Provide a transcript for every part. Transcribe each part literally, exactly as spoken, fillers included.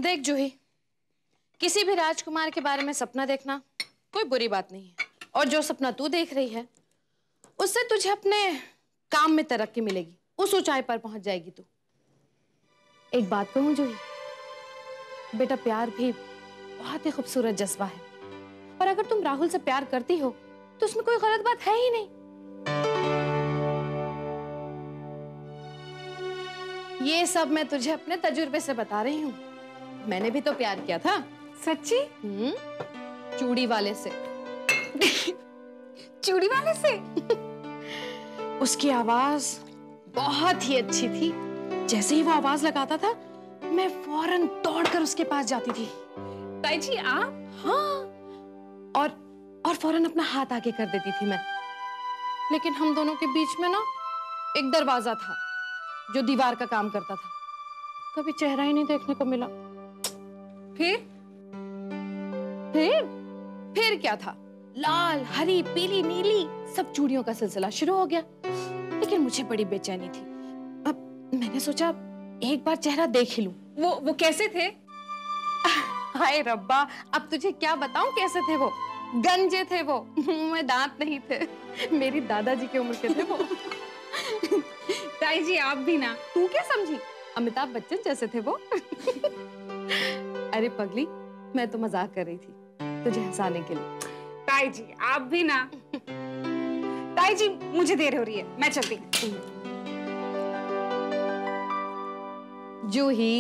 देख जूही, किसी भी राजकुमार के बारे में सपना देखना कोई बुरी बात नहीं है, और जो सपना तू देख रही है उससे तुझे अपने काम में तरक्की मिलेगी, उस ऊंचाई पर पहुंच जाएगी तू। एक बात कहूं जूही, बेटा प्यार भी बहुत ही खूबसूरत जज्बा है, और अगर तुम राहुल से प्यार करती हो तो उसमें कोई गलत बात है ही नहीं। ये सब मैं तुझे अपने तजुर्बे से बता रही हूँ। मैंने भी तो प्यार किया था। सच्ची? हम्म, चूड़ी वाले से। चूड़ी वाले से? उसकी आवाज बहुत ही अच्छी थी। जैसे ही वो आवाज लगाता था मैं फौरन दौड़कर उसके पास जाती थी। ताई जी आप? हाँ, और और फौरन अपना हाथ आगे कर देती थी मैं। लेकिन हम दोनों के बीच में ना एक दरवाजा था जो दीवार का काम करता था। कभी चेहरा ही नहीं देखने को मिला। फिर फिर फिर क्या था, लाल हरी पीली नीली सब चूड़ियों का सिलसिला शुरू हो गया। लेकिन मुझे बड़ी बेचैनी थी। अब मैंने सोचा एक बार चेहरा देख ही लूं। वो वो कैसे थे? हाय रब्बा, अब तुझे क्या बताऊं कैसे थे वो। गंजे थे वो, मुंह में दांत नहीं थे, मेरी दादाजी की उम्र के थे वो। ताई जी आप भी ना, तू क्या समझी, अमिताभ बच्चन जैसे थे वो। अरे पगली, मैं तो मजाक कर रही थी तुझे हंसाने के लिए। ताई जी आप भी ना। ताई जी मुझे देर हो रही है, मैं चलती हूँ। जूही,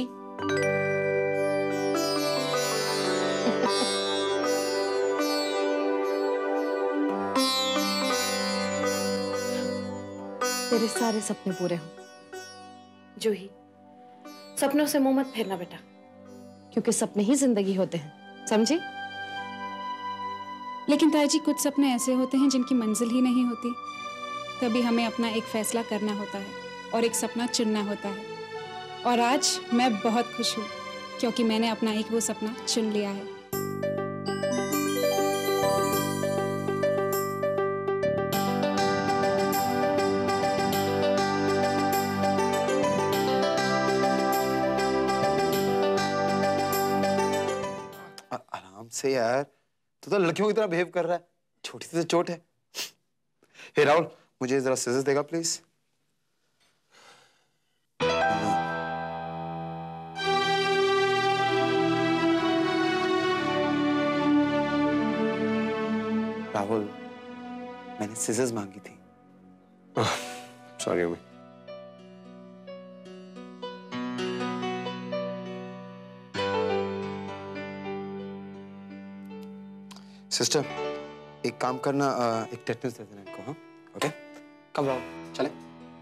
तेरे सारे सपने पूरे हों। जूही, सपनों से मुंह मत फेरना बेटा, क्योंकि सपने ही जिंदगी होते हैं, समझी? लेकिन ताई जी कुछ सपने ऐसे होते हैं जिनकी मंजिल ही नहीं होती। तभी हमें अपना एक फैसला करना होता है और एक सपना चुनना होता है। और आज मैं बहुत खुश हूँ क्योंकि मैंने अपना एक वो सपना चुन लिया है। आराम से यार, तू तो लड़कियों की तरह बिहेव कर रहा है। छोटी सी चोट है। हे राहुल, मुझे जरा सीजर्स देगा प्लीज। राहुल, मैंने सीजर्स मांगी थी। सॉरी अम्मी। सिस्टर, एक काम करना, एक टेटनेस दे देना इनको। हाँ, ओके, कम राहुल, चले।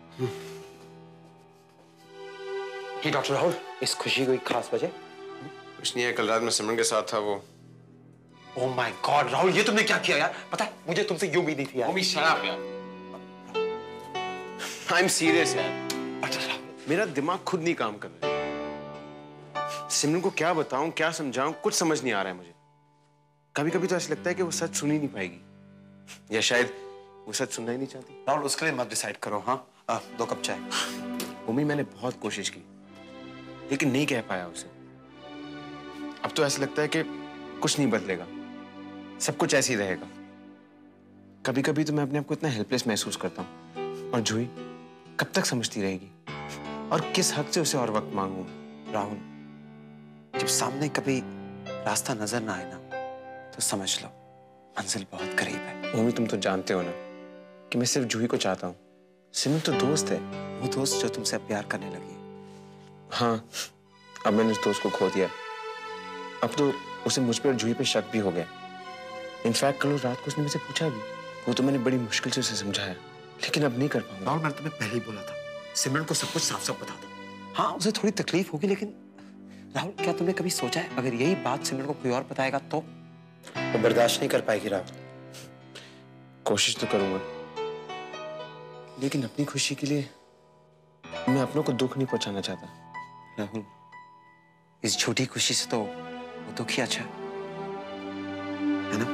हे डॉक्टर राहुल, इस खुशी को एक खास वजह? कुछ नहीं है, कल रात में सिमरन के साथ था वो। ओह माय गॉड राहुल, ये तुमने क्या किया यार? पता है मुझे तुमसे ये उम्मीद नहीं थी यार। मम्मी शट अप यार। आई एम सीरियस यार। अच्छा राहुल, मेरा दिमाग खुद नहीं काम कर रहा है। सिमरन को क्या बताऊं, क्या समझाऊं, कुछ समझ नहीं आ रहा है मुझे। कभी कभी तो ऐसा लगता है कि वो सच सुन ही नहीं पाएगी, या शायद वो सच सुनना ही नहीं चाहती। राहुल, उसके लिए मत डिसाइड करो। हाँ, आ, दो कप चाय। मम्मी मैंने बहुत कोशिश की लेकिन नहीं कह पाया उसे। अब तो ऐसा लगता है कि कुछ नहीं बदलेगा, सब कुछ ऐसे ही रहेगा। कभी कभी तो मैं अपने आप को इतना हेल्पलेस महसूस करता हूँ। और जूही कब तक समझती रहेगी, और किस हक से उसे और वक्त मांगूं? राहुल, जब सामने कभी रास्ता नजर ना आए ना तो समझ लो मंजिल बहुत करीब है। मम्मी तुम तो जानते हो ना कि मैं सिर्फ जूही को चाहता हूँ। सिमरन तो दोस्त है। वो दोस्त जो तुमसे प्यार करने लगी है। हाँ, अब मैंने उस दोस्त को खो दिया। अब तो उसे मुझ पे और जूही पे शक भी हो गया। इनफैक्ट कल रात को उसने मुझसे पूछा भी। वो तो मैंने बड़ी मुश्किल से उसे समझाया, लेकिन अब नहीं कर पाऊंगा। राहुल, मैंने तुम्हें पहले ही बोला था सिमरन को सब कुछ साफ साफ बता दो। हाँ, उसे थोड़ी तकलीफ होगी, लेकिन राहुल क्या तुमने कभी सोचा है अगर यही बात सिमरन को कोई और बताएगा तो वो बर्दाश्त नहीं कर पाएगी? राहुल, कोशिश तो करूंगा, लेकिन अपनी खुशी के लिए मैं अपनों को दुख नहीं पहुंचाना चाहता। राहुल, इस झूठी खुशी से तो वो दुख ही अच्छा है ना?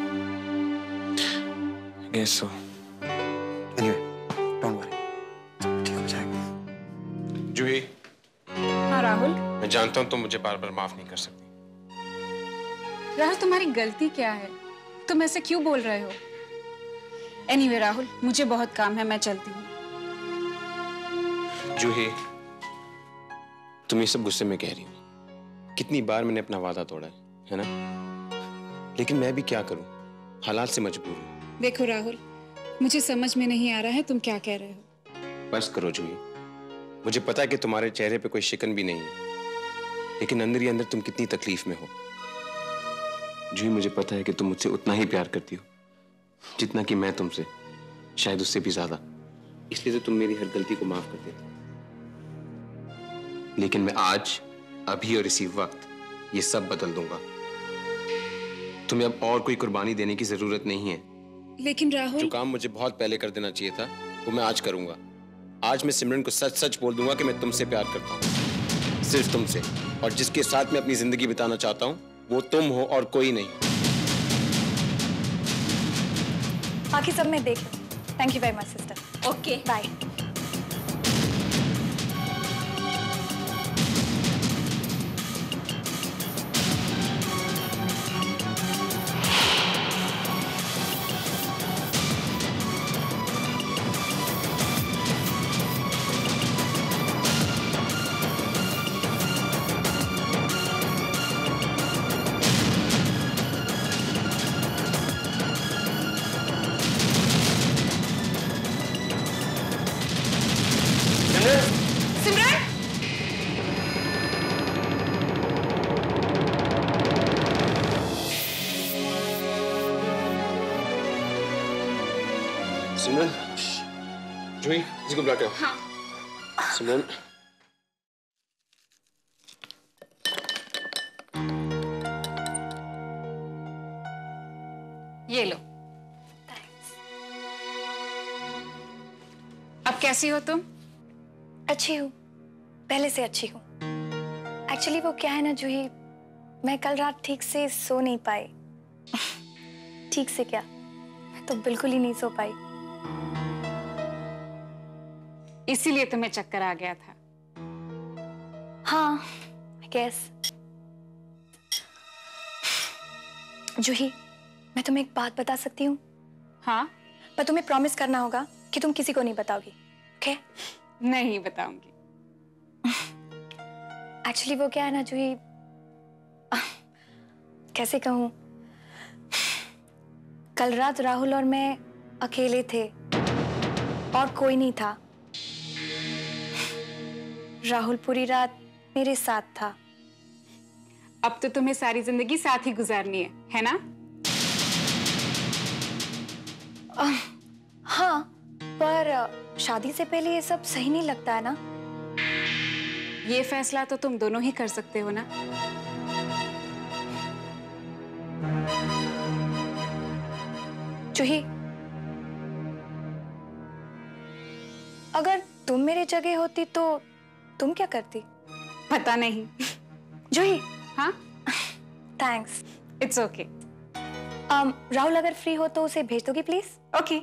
Guess so. Anyway, don't worry, ठीक हो जाएगा। जूही। हाँ राहुल। मैं जानता जानता हूं तुम मुझे बार बार माफ नहीं कर सकती। राहुल, तुम्हारी गलती क्या है? तुम ऐसे क्यों बोल रहे हो? एनीवे राहुल, मुझे बहुत काम है, मैं चलती हूँ। जूही, तुम ये सब गुस्से में कह रही हो। कितनी बार मैंने अपना वादा तोड़ा है, है ना? लेकिन मैं भी क्या करूं, हालात से मजबूर हूं। देखो राहुल, मुझे समझ में नहीं आ रहा है तुम क्या कह रहे हो। बस करो जूही, मुझे पता है कि तुम्हारे चेहरे पे कोई शिकन भी नहीं है, लेकिन अंदर ही अंदर तुम कितनी तकलीफ में हो। जूही, मुझे पता है कि तुम मुझसे उतना ही प्यार करती हो जितना कि मैं तुमसे, शायद उससे भी ज्यादा। इसलिए तो तुम मेरी हर गलती को माफ कर देते। लेकिन मैं आज, अभी और इसी वक्त ये सब बदल दूंगा। तुम्हें अब और कोई कुर्बानी देने की जरूरत नहीं है। लेकिन राहुल, जो काम मुझे बहुत पहले कर देना चाहिए था वो मैं आज करूंगा। आज मैं सिमरन को सच सच बोल दूंगा कि मैं तुमसे प्यार करता हूँ, सिर्फ तुमसे, और जिसके साथ मैं अपनी जिंदगी बिताना चाहता हूँ वो तुम हो और कोई नहीं। बाकी सब मैं देख लूँ। Thank you very much sister. Okay, bye. Simran, Juhi, इसको बुला के आओ। हाँ। सिमरन, ये लो। अब कैसी हो तुम? अच्छी हूँ, पहले से अच्छी हूँ। एक्चुअली वो क्या है ना जूही, मैं कल रात ठीक से सो नहीं पाई। ठीक से क्या, मैं तो बिल्कुल ही नहीं सो पाई। इसीलिए तुम्हें चक्कर आ गया था। हाँ, I guess। जूही, मैं तुम्हें एक बात बता सकती हूँ? हाँ? पर तुम्हें प्रॉमिस करना होगा कि तुम किसी को नहीं बताओगी, ओके? नहीं बताऊंगी। एक्चुअली वो क्या है ना जूही, कैसे कहूँ, कल रात राहुल और मैं अकेले थे और कोई नहीं था। राहुल पूरी रात मेरे साथ था। अब तो तुम्हें सारी जिंदगी साथ ही गुजारनी है, है ना? आ, हाँ, पर शादी से पहले ये सब सही नहीं लगता है ना? ये फैसला तो तुम दोनों ही कर सकते हो ना? जूही, अगर तुम मेरे जगह होती तो तुम क्या करती? पता नहीं। जूही, हाँ? Thanks. It's okay. um, Rahul अगर फ्री हो तो उसे भेज दोगी प्लीज? ओके।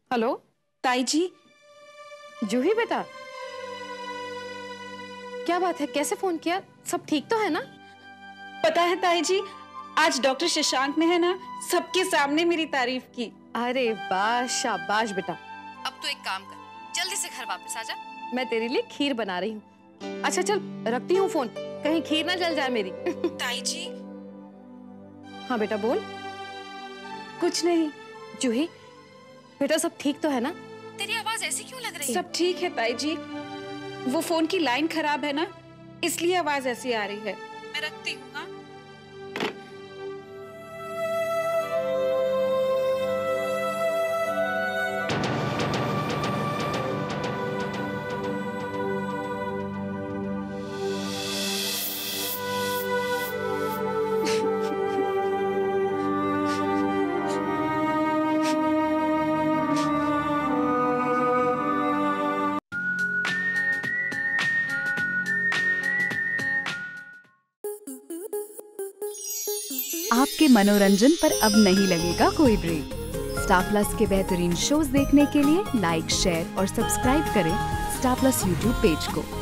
हेलो ताई जी, जूही बेटा, क्या बात है, कैसे फोन किया? सब ठीक तो है ना? पता है ताई जी, आज डॉक्टर शशांक ने है ना सबके सामने मेरी तारीफ की। अरे वाह, शाबाश बेटा। अब तो एक काम कर, जल्दी से घर वापस आ जा, मैं तेरे लिए खीर बना रही हूँ। अच्छा चल, रखती हूँ फोन, कहीं खीर ना जल जाए मेरी। ताई जी। हाँ बेटा बोल। कुछ नहीं। जूही बेटा, सब ठीक तो है ना? तेरी आवाज ऐसी क्यों लग रही है? सब ठीक है ताई जी, वो फोन की लाइन खराब है ना, इसलिए आवाज ऐसी आ रही है। मैं रखती हूँ। हाँ, आपके मनोरंजन पर अब नहीं लगेगा कोई ब्रेक। स्टार प्लस के बेहतरीन शोज देखने के लिए लाइक, शेयर और सब्सक्राइब करें स्टार प्लस यूट्यूब पेज को।